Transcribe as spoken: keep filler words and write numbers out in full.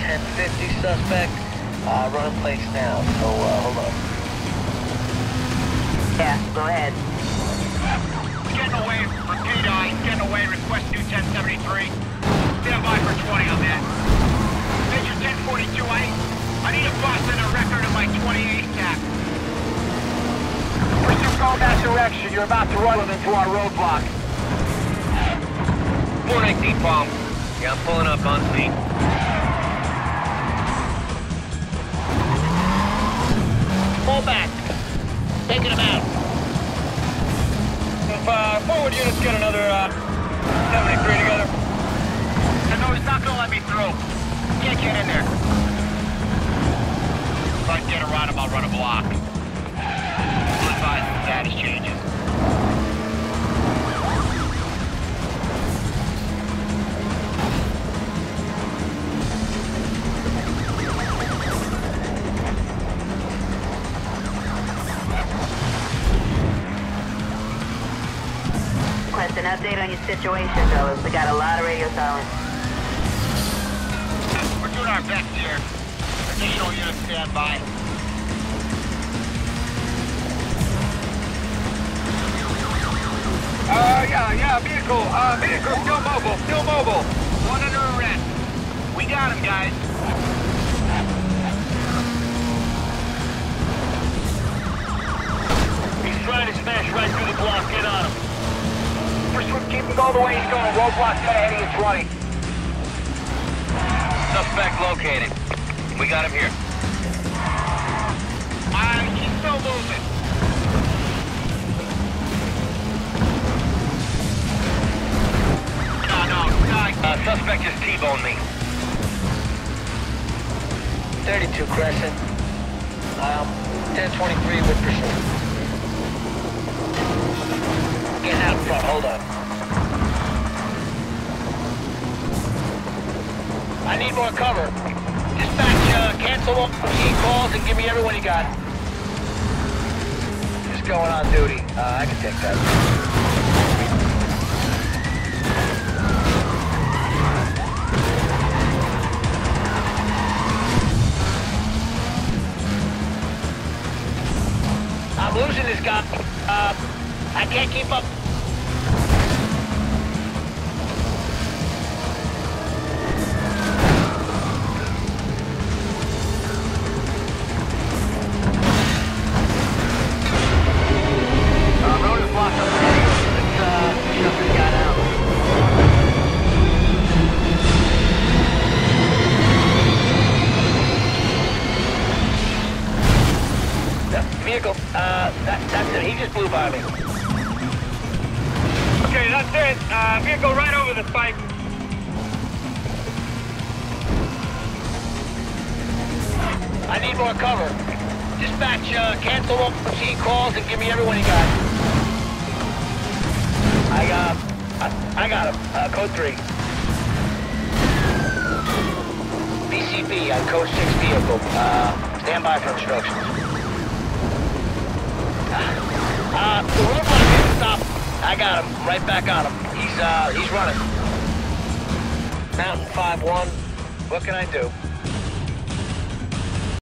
ten fifty suspect. Uh, running plates now, so uh, hold on. Yeah, go ahead. Getting away for P D I, getting away, request new ten seventy-three. Stand by for twenty on that. Major ten forty-two, I, I need a bus and a record of my twenty-eight tap. Pursue call that direction, you're about to run them into our roadblock. four nineteen bomb. Yeah, I'm pulling up on scene. Pull back. Taking him out. If uh, forward units get another uh, seventy-three together. And no, he's not gonna let me through. Can't get in there. If I get around him, I'll run a block. We'll advise the status changes. Request an update on your situation, fellas. We got a lot of radio silence. We're doing our best here. Additional units stand by. Uh, yeah, yeah, vehicle, uh, vehicle still mobile, still mobile. One under arrest. We got him, guys. He's trying to smash right through the block. Get on him. Pursuit, keep him all the way he's going. Roadblock's got ahead of you, twenty. Suspect located. We got him here. Uh, he's still moving. No, no, no. Uh, suspect just T-boned me. thirty-two Crescent. Um, ten twenty-three with pursuit. Getting out front, hold on. I need more cover. Dispatch, uh, cancel all key calls and give me everyone you got. Just going on duty. Uh, I can take that. I'm losing this guy. Uh, I can't keep up. Uh, road is blocked up ahead. Let's, uh, shut this guy down. The vehicle, uh, that, that's it. He just blew by me. Okay, that's it. Uh, vehicle right over the spike. I need more cover. Dispatch, uh, cancel all key calls and give me everyone you got. I, uh, I, I got him. Uh, code three. B C B on code six vehicle. Uh, stand by for instructions. Uh, the roadblock didn't stop. I got him. Right back on him. He's, uh, he's running. Mountain five one. What can I do?